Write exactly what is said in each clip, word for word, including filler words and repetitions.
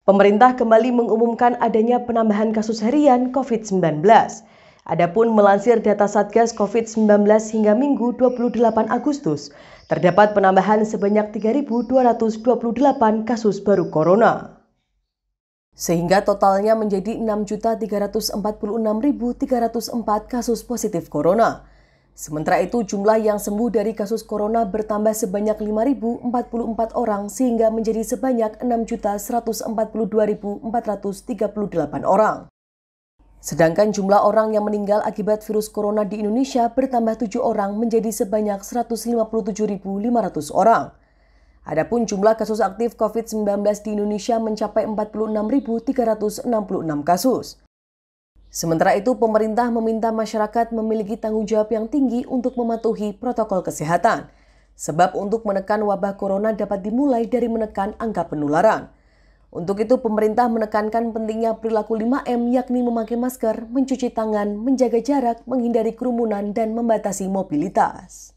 Pemerintah kembali mengumumkan adanya penambahan kasus harian COVID sembilan belas. Adapun melansir data Satgas COVID sembilan belas hingga Minggu dua puluh delapan Agustus, terdapat penambahan sebanyak tiga ribu dua ratus dua puluh delapan kasus baru corona. Sehingga totalnya menjadi enam juta tiga ratus empat puluh enam ribu tiga ratus empat kasus positif corona. Sementara itu jumlah yang sembuh dari kasus corona bertambah sebanyak lima ribu empat puluh empat orang sehingga menjadi sebanyak enam juta seratus empat puluh dua ribu empat ratus tiga puluh delapan orang. Sedangkan jumlah orang yang meninggal akibat virus corona di Indonesia bertambah tujuh orang menjadi sebanyak seratus lima puluh tujuh ribu lima ratus orang. Adapun jumlah kasus aktif COVID sembilan belas di Indonesia mencapai empat puluh enam ribu tiga ratus enam puluh enam kasus. Sementara itu, pemerintah meminta masyarakat memiliki tanggung jawab yang tinggi untuk mematuhi protokol kesehatan. Sebab untuk menekan wabah corona dapat dimulai dari menekan angka penularan. Untuk itu, pemerintah menekankan pentingnya perilaku lima M yakni memakai masker, mencuci tangan, menjaga jarak, menghindari kerumunan, dan membatasi mobilitas.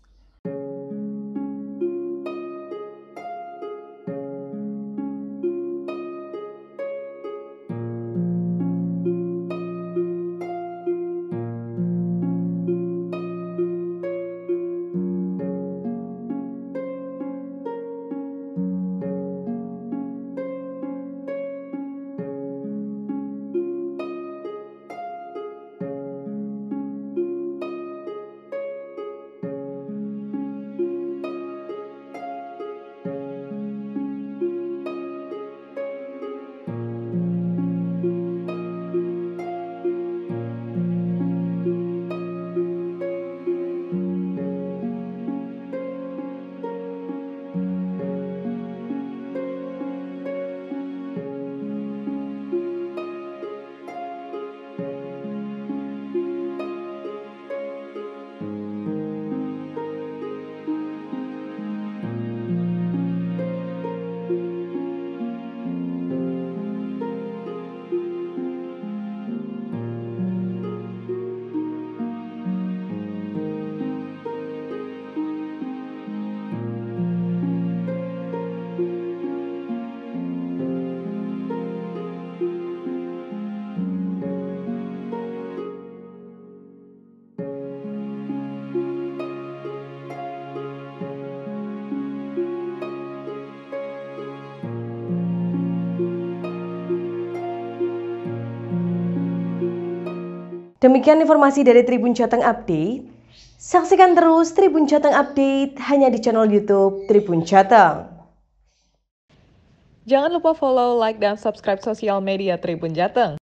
Demikian informasi dari Tribun Jateng Update. Saksikan terus Tribun Jateng Update hanya di channel YouTube Tribun Jateng. Jangan lupa follow, like, dan subscribe sosial media Tribun Jateng.